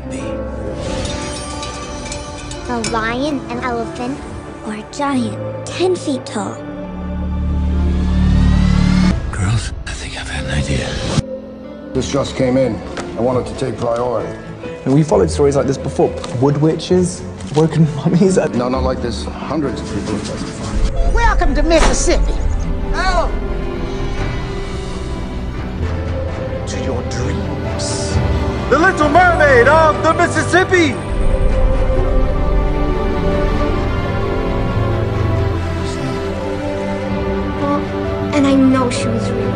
be? A lion, an elephant, or a giant 10 feet tall? Girls, I think I've had an idea. This just came in. I wanted to take priority. We followed stories like this before. Wood witches, woken mummies. No, not like this. Hundreds of people have testified. Welcome to Mississippi. Oh! To your dreams. The Little Mermaid of the Mississippi! Well, and I know she was real.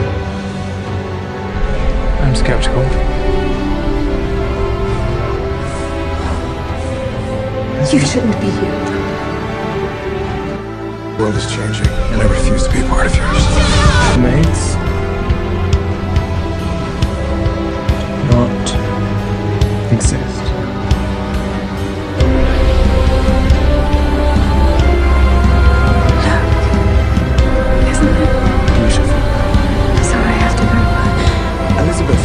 I'm skeptical. You shouldn't be here. The world is changing, and I refuse to be a part of yours. Mates. Not exist. Isn't it? Beautiful. Sorry, I have to go, but Elizabeth.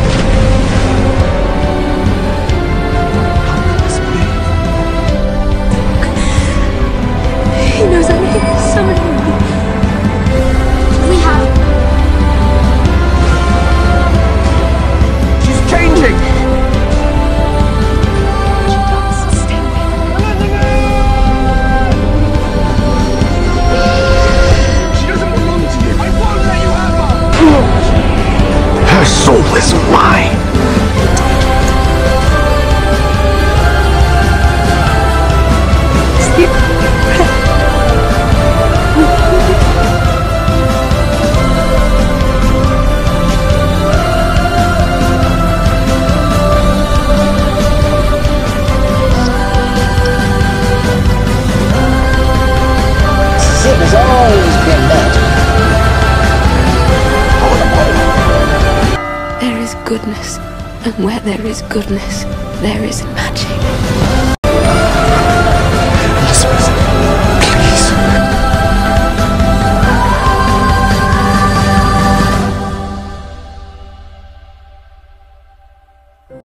he knows I need summoning me. We have... She's changing! She does. Stay away. She doesn't belong to you. I won't let you have her. Her soul is mine. Mississippi's always been magic. There is goodness, and where there is goodness, there is magic.